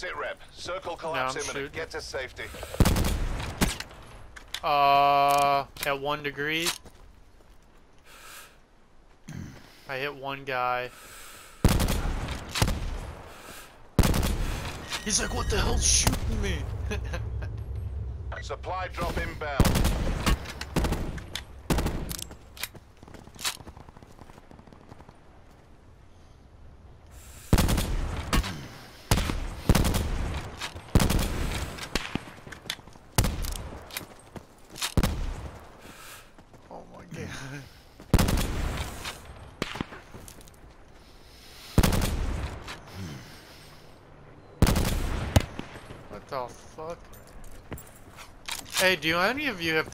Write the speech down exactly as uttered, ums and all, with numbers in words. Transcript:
Sit rep. Circle collapse No, I'm imminent. shooting. Get to safety. Uh, at one degree. I hit one guy. He's like, what the hell's shooting me? Supply drop inbound. Oh my god. What the fuck? Hey, do any of you have